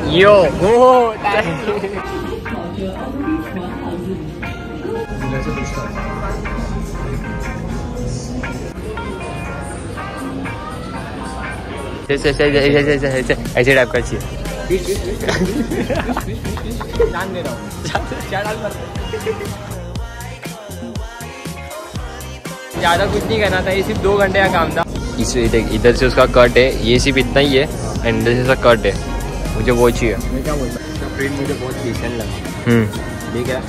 यो ऐसे टाइप का चाहिए। जान दे रहा हूँ ज़्यादा कुछ नहीं करना था, ये सिर्फ 2 घंटे का काम था। इधर से उसका कट है, ये सिर्फ इतना ही है, एंड इधर से उसका कट है। मुझे वो चाहिए। मैं क्या बोलता हूँ, प्रिंट मुझे बहुत डिसेंट लगा। ठीक है।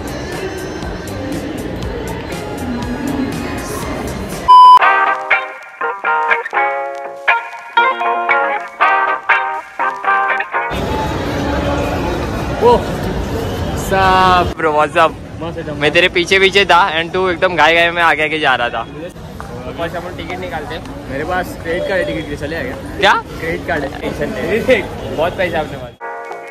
ब्रो व्हाट्सअप, मैं तेरे पीछे पीछे था एंड तू एकदम गाय में आगे आगे जा रहा था। बस अपन टिकट निकालते। मेरे पास क्रेडिट कार्ड है, टिकट के लिए चले गया। क्या क्रेडिट कार्ड है, टेंशन नहीं, बहुत पैसा अपने पास।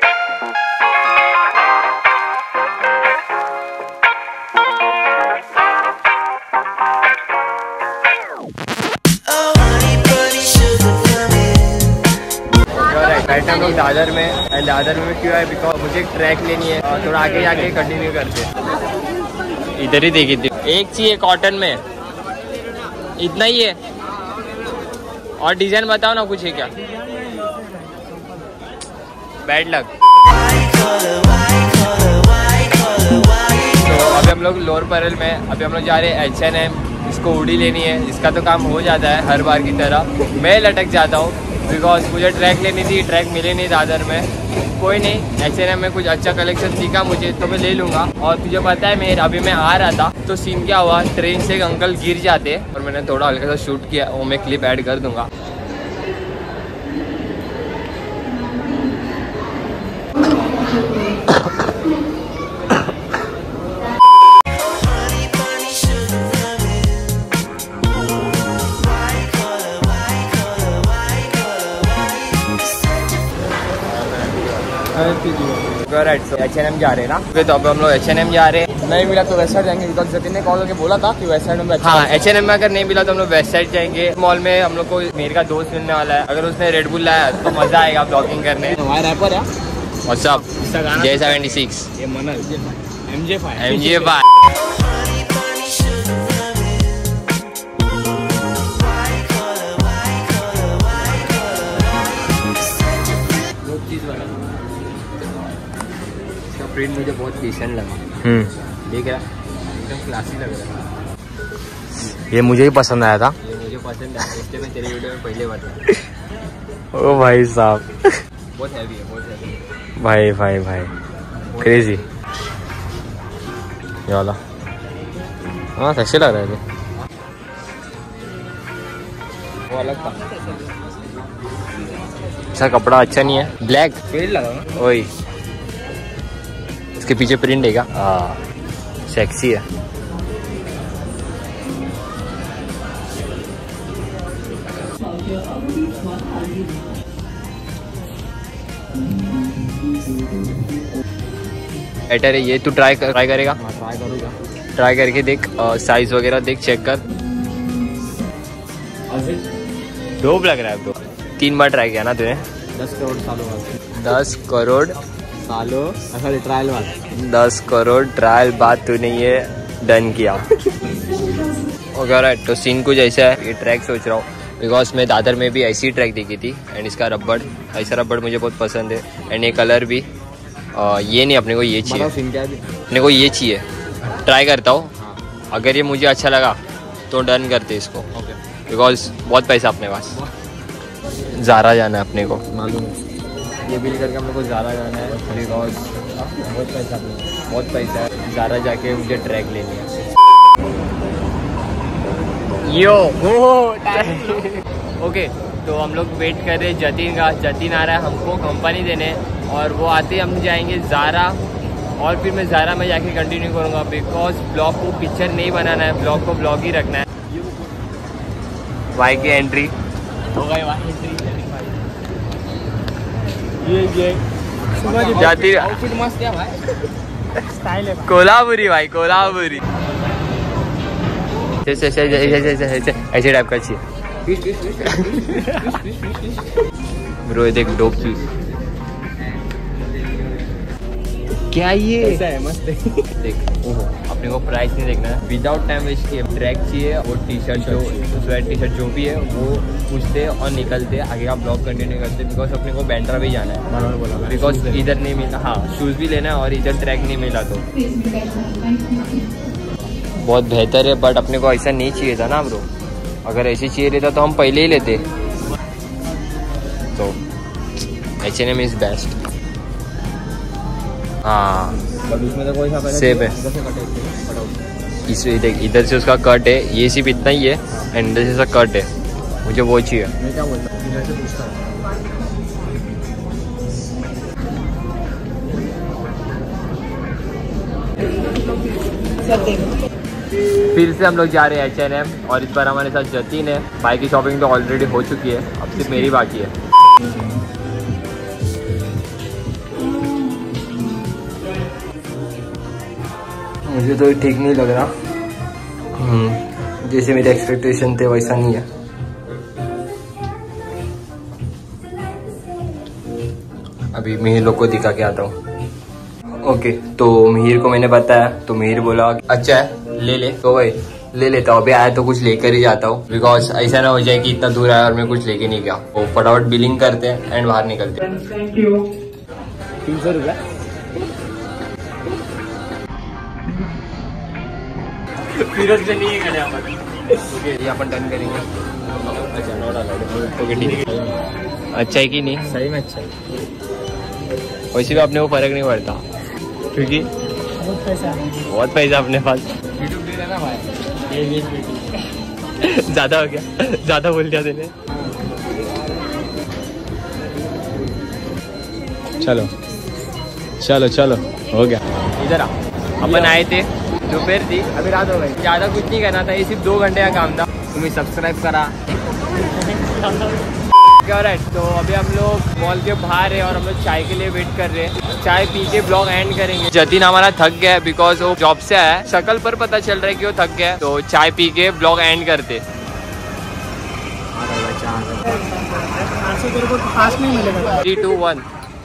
हम लोग दादर में, एंड दादर में क्यों है, बिकॉज मुझे एक ट्रैक लेनी है और थोड़ा आगे जाके कंटिन्यू करते। इधर ही देखी थी, एक चाहिए कॉटन में, इतना ही है। और डिजाइन बताओ ना, कुछ है क्या? Bad luck. तो अभी हम लोग लोअर पैरेल में, अभी हम लोग जा रहे हैं H&M। इसको हुडी लेनी है, इसका तो काम हो जाता है हर बार की तरह। मैं लटक जाता हूँ बिकॉज मुझे ट्रैक लेनी थी, ट्रैक मिले नहीं दादर में। कोई नहीं, H&M में कुछ अच्छा कलेक्शन दिखा मुझे तो मैं ले लूँगा। और तुझे पता है अभी मैं आ रहा था तो सीन क्या हुआ, ट्रेन से एक अंकल गिर जाते और मैंने थोड़ा हल्का सा शूट किया, वो मैं क्लिप ऐड कर दूँगा। H&M जा रहे हैं ना, तो अब हम लोग H&M जा रहे हैं। नहीं मिला तो वेस्ट साइड जाएंगे, बिकॉज जतिन ने कॉल करके बोला था कि वेस्ट साइड में अच्छा। हाँ, H&M में अगर नहीं मिला तो हम लोग वेस्ट साइड जाएंगे। मॉल में हम लोग को मेरे का दोस्त मिलने वाला है, अगर उसने रेड बुल लाया तो मजा आएगा ब्लॉगिंग करने। हमारे रैपर है व्हाट्सअप J76, ये मनल MJ5 प्रिंट मुझे बहुत डिसेंट लगा। देख रहा, एकदम क्लासी लग रहा है। ये मुझे ही पसंद आया था, ये मुझे पसंद है, इसलिए मैं तेरे वीडियो में पहले बताया। ओ भाई साहब, बहुत हैवी है, बहुत हैवी है। भाई क्रेजी ये वाला। हाँ सेक्सी लग रहा है ये। वो अलग था, इसका कपड़ा अच्छा नहीं है, ब्लैक फेड लगा ना। वही, इसके पीछे प्रिंट है क्या? सेक्सी है। बेटर है ये, तू ट्राई करेगा? ट्राई करूँगा, ट्राई करके देख, साइज वगैरह देख, चेक कर। डोप लग रहा है। तो 3 बार ट्राई किया ना तूने? 10 करोड़ सालों बाद, 10 करोड़ सालों सॉरी ट्रायल बाद, 10 करोड़ ट्रायल बाद तूने ये डन किया। ओके तो सीन कुछ ऐसा है, ये ट्रैक सोच रहा हूँ बिकॉज मैं दादर में भी ऐसी ट्रैक देखी थी, एंड इसका रबड़, ऐसा रबड़ मुझे बहुत पसंद है, एंड ये कलर भी। ये नहीं, अपने को ये चाहिए, अपने को ये चाहिए। ट्राई करता हूँ, अगर ये मुझे अच्छा लगा तो डन करते इसको, बिकॉज बहुत पैसा अपने पास। ज़ारा जाना है अपने को, मालूम है। ये बिल करके हम लोग को ज़ारा जाना है, बिकॉज बहुत पैसा है। ज़ारा जाके मुझे ट्रैक लेनी है। यो ओके, तो हम लोग वेट कर रहे हैं जतिन का। जतिन आ रहा है हमको कंपनी देने, और वो आते ही हम जाएंगे ज़ारा, और फिर मैं ज़ारा में जाके कंटिन्यू करूँगा बिकॉज ब्लॉग को पिक्चर नहीं बनाना है, ब्लॉग को ब्लॉग ही रखना है। भाई की एंट्री हो गई, ये जाती आउटफिट मस्त है भाई, स्टाइल है कोल्हापुरी भाई, कोल्हापुरी। ऐसे टाइप का चाहिए ब्रो, ये देख डोप चीज। क्या ये कैसा है? मस्त है। देख ओहो, अपने को प्राइस नहीं देखना है, विदाउट टाइम वेस्ट किए ट्रैक चाहिए, वो टी शर्ट जो स्वेट टी शर्ट जो भी है वो पूछते और निकलते आगे का ब्लॉग कंटिन्यू करते, बिकॉज अपने को बैंड्रा भी जाना है, बराबर बोला, बिकॉज इधर नहीं मिला। हाँ शूज़ भी लेना है और इधर ट्रैक नहीं मिला तो बहुत बेहतर है, बट अपने को ऐसा नहीं चाहिए था ना ब्रो। अगर ऐसे चाहिए रहता तो हम पहले ही लेते। तो H&M इज बेस्ट। हाँ बट उसमें तो कोई सा सेब है। देख इधर से उसका कट है, ये सिर्फ इतना ही है एंड इधर से उसका कट है, मुझे वो चाहिए। मैं क्या बोलता हूँ, इधर से पूछता हूँ। फिर से हम लोग जा रहे हैं H&M और इस बार हमारे साथ जतिन है। बाइक की शॉपिंग तो ऑलरेडी हो चुकी है, अब सिर्फ मेरी बाकी है। मुझे तो ठीक नहीं लग रहा, जैसे मेरे एक्सपेक्टेशन थे वैसा नहीं है। अभी मिहिर लोग को दिखा के आता हूँ। ओके तो मिहिर को मैंने बताया तो मिहिर बोला अच्छा है ले ले, तो भाई ले लेता हूँ। अभी आया तो कुछ लेकर ही जाता हूँ, बिकॉज ऐसा ना हो जाए कि इतना दूर आया और मैं कुछ लेके नहीं गया। वो फटाफट बिलिंग करते हैं एंड बाहर निकलते हैं। 300 रुपया। फिरोज से नहीं है ओके ये अपन डन करेंगे। अच्छा नोट अलाउड। ओके ठीक है। अच्छा है कि नहीं? सही में अच्छा है। वैसे भी अपने को फर्क नहीं पड़ता क्योंकि बहुत पैसा अपने पास। यूट्यूब दे रहा ना भाई, ये ज्यादा हो गया, ज्यादा बोल दिया तूने। चलो चलो चलो हो गया। इधर आ, अपन आए थे दोपहर थी, अभी रात हो गई। ज़्यादा कुछ नहीं करना था, ये सिर्फ 2 घंटे का काम था। तुम्हें सब्सक्राइब करा। राइट तो अभी हम लोग मॉल के बाहर है और हम लोग चाय के लिए वेट कर रहे हैं। चाय पी के ब्लॉग एंड करेंगे। जतिन हमारा थक गया है बिकॉज वो जॉब से आया है, शक्ल पर पता चल रहा है कि वो थक गया है। तो चाय पी के ब्लॉग एंड करते। 3, 2, 1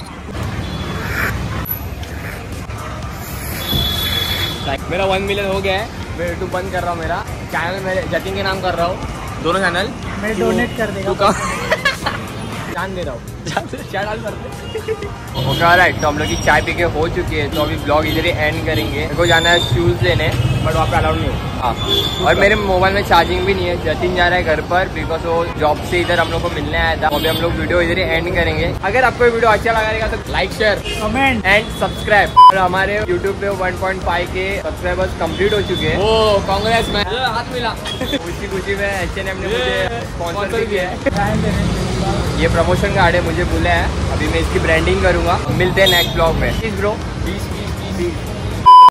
मेरा 1 मिलियन हो गया है। मैं यूट्यूब बंद कर रहा हूँ, मेरा चैनल मेरे जतिन के नाम कर रहा हूँ, दोनों चैनल मैं डोनेट कर देगा। जान दे रहा हूँ राइट। तो हम लोग की चाय पी के हो चुकी है, तो अभी ब्लॉग इधर ही एंड करेंगे। मेरे को जाना है शूज़ लेने, बट वहाँ पे अलाउड नहीं है। हाँ और मेरे मोबाइल में चार्जिंग भी नहीं है। जतिन जा रहा है घर पर बिकॉज वो जॉब से इधर हम लोग को मिलने आया था। अभी हम लोग वीडियो इधर ही एंड करेंगे। अगर आपको वीडियो अच्छा लगेगा तो like share comment and subscribe. और हमारे यूट्यूब पे 1.5 के सब्सक्राइबर्स कंप्लीट हो चुके हैं। ओ कांग्रेस में हाथ मिला। खुशी खुशी में H&M ने मुझे स्पॉन्सर भी किया है। ये प्रमोशन कार्ड है, मुझे बोला है। अभी मैं इसकी ब्रांडिंग करूंगा। मिलते हैं नेक्स्ट ब्लॉग में। Please bro.